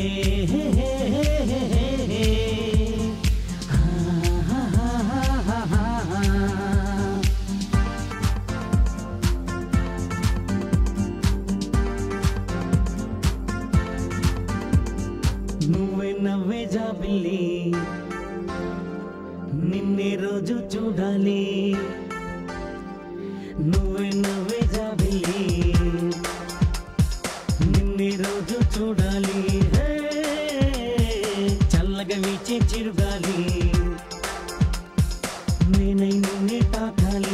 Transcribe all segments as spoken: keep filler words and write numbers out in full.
నువ్వే నవ్వే జాబిల్లి నిన్నే రోజు చూడాలి నువ్వే నవ్వే జాబిల్లి నిన్నే రోజు చూడాలి చల్లగా వీచే చిరుగాలి నేనై నిన్నే తాకాలి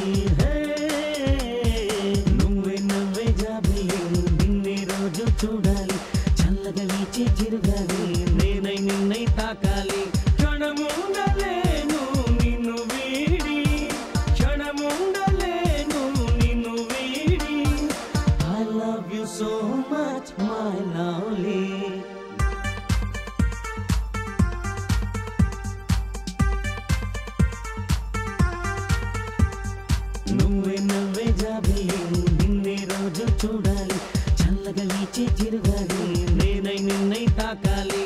నువ్వే నవ్వే జాబిల్లి నిన్నే రోజు చూడాలి చల్లగా వీచే చిరుగాలి నేనై నిన్నై తాకాలి క్షణముండలేను నిన్ను వీడి క్షణముండలేను నిన్ను వీడి I love you so much my lovely నువ్వే నవ్వే జాబిల్లి నిన్నే రోజు చూడాలి చల్లగా వీచే చిరుగాలి నేనై నిన్నై తాకాలి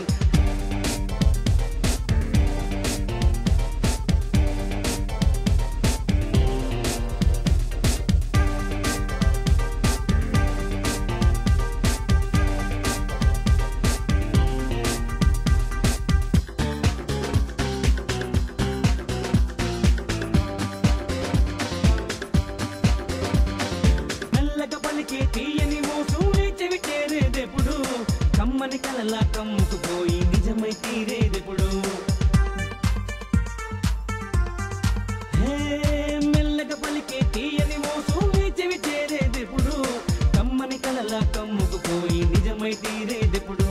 తీయని మోసం చెవి చేరేదెప్పుడు కమ్మని కలలా కమ్ముకుపోయి నిజమై తీరేదెప్పుడు మెల్లగా పలికే తీయని మోసం చెవి చేరేదెప్పుడు కమ్మని కలలా కమ్ముకుపోయి నిజమై తీరేదెప్పుడు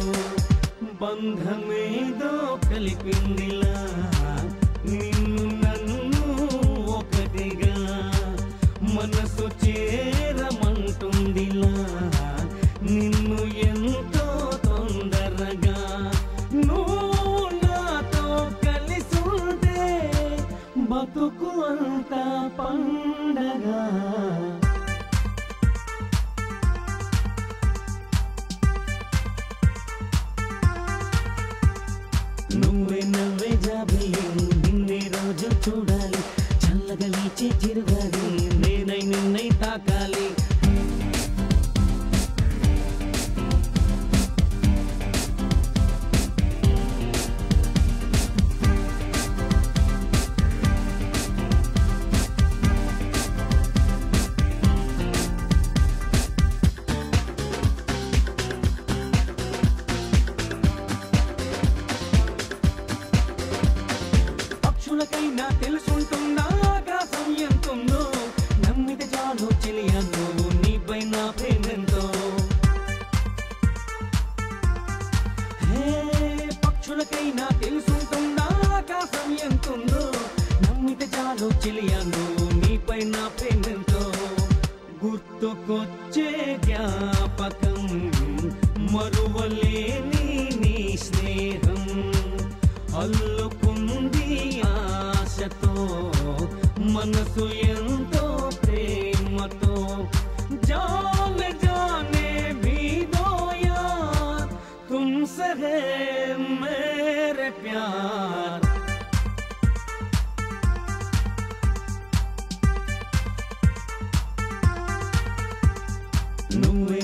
బంధమేదో కలిపిందిలా నిన్ను నన్ను ఒకటిగా మనసు చేరమంటుందిలా నిన్ను ఎంతో తొందరగా నువ్వు నాతో కలిసుంటే బతుకు అంతా పండగా నువ్వే నవ్వే జాబిల్లి నిన్నే రోజు చూడాలి చల్లగా వీచే చిరుగాలి నేనై నిన్నై తాకాలి పక్షులకైనా తెలుసుంటుందా ఆకాశం ఎంతుందో నమ్మితే చాలు చెలియా నువ్వు నీపై నా ప్రేమెంతో పక్షులకైనా తెలుసుంటుందా ఆకాశం ఎంతుందో నమ్మితే చాలు చెలియా నువ్వు నీపై నా ప్రేమెంతో గుర్తుకొచ్చే జ్ఞాపకం మరువలేని నీ స్నేహం అల్లుకుంది ఆశతో మనసు ఎంతో ప్రేమతో జానే జానే భీదోయా తుమ్సే హై మేరే ప్యార్ నువ్వే